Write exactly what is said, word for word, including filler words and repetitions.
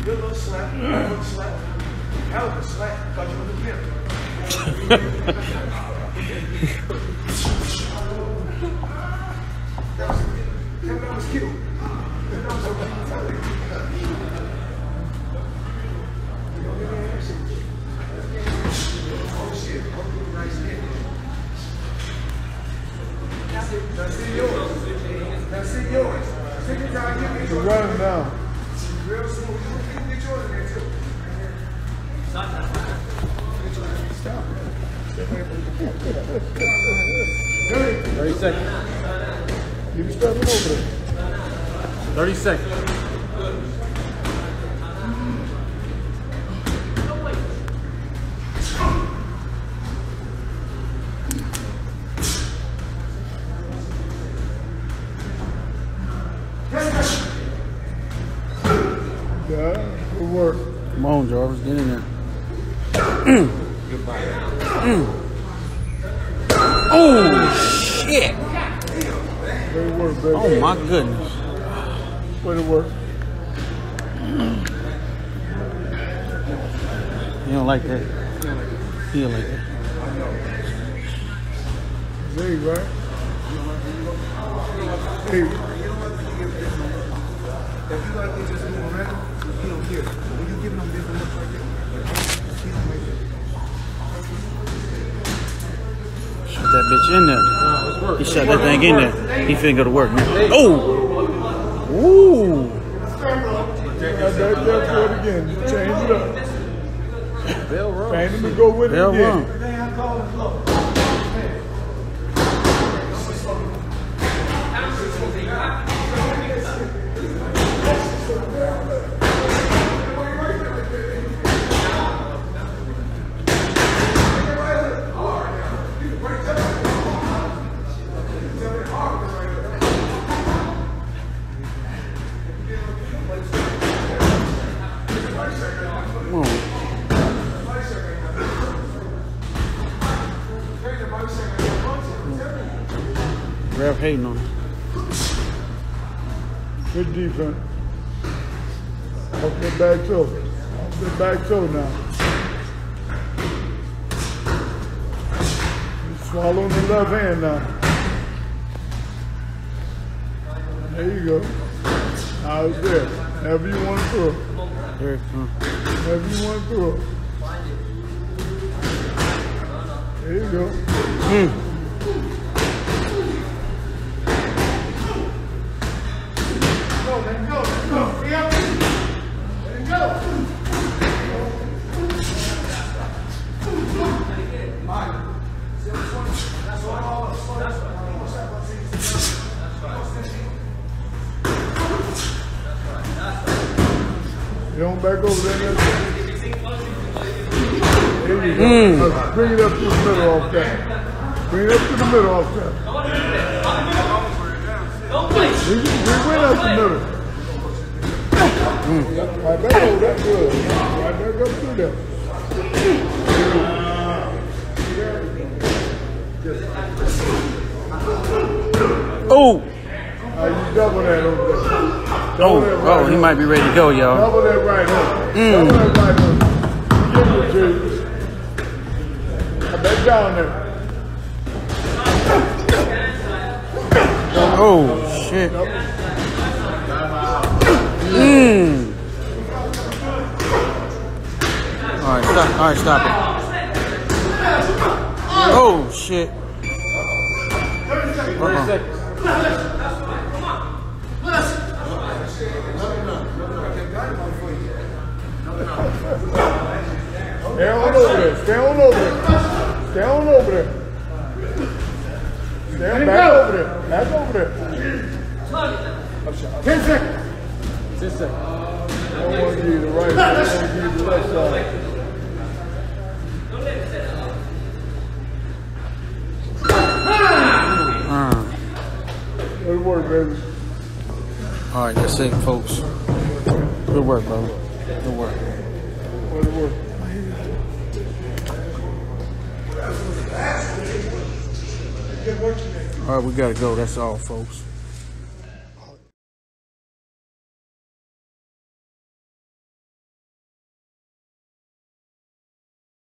Good little slap. Good little slap. Hell of a slap. Thought you were the pimp. That was, that was cute. That was okay. Oh shit. Nice hit. Now see yours. Now see yours. Second time you get yours. Run now. Real soon. You can get yours in there too. Stop. thirty seconds. You can start it over there. thirty seconds. Yeah, good work. Come on, Jarvis, get in there. Goodbye. Mm. Oh, shit. Good work, baby. Oh, my goodness. Way to work. You don't like that? You don't like that? Hey, right? Hey. If you like to just move around, he don't care. When you giving him different looks like that, he don't make it. Shut that bitch in there. He shut that thing in there. He finna go to work now. Oh! Ooh! Got that there for it again. Change it up. Bell run. Change him to go with it Bell again. run. Ref hating on him. Good defense. Off that back toe. Off that back toe now. You're swallowing the left hand now. There you go. Now it's there. Whenever you want to throw it. There, huh? Whenever you want to throw it. There you go. Mm. Let him go, let him go. Free up. Let him go. Mike. That's what all of us. That's what You don't back over there. There you go. Mm. Now bring it up to the middle off that. Bring it up to the middle off that. We, we went up the middle. Mm. Right back over that good. Right back up through there. Oh! Now you double that over there. Double Oh, that right oh, he hook. might be ready to go, y'all. Double that right hook. Mm. Double that right hook. Give it to you. Now back down there. Oh, shit. Mm. All right, stop. All right, stop it. Oh, shit. Uh-uh. Stay on over there. Stay on over there. Stay on over there. Stay on back over there. Back over there. Ten seconds. Ten seconds. I don't want to give you the right side. I want to give you the left side. Uh. Good work, baby. All right, that's it, folks. Good work, bro. Good work. Good work. All right, we gotta go. That's all, folks.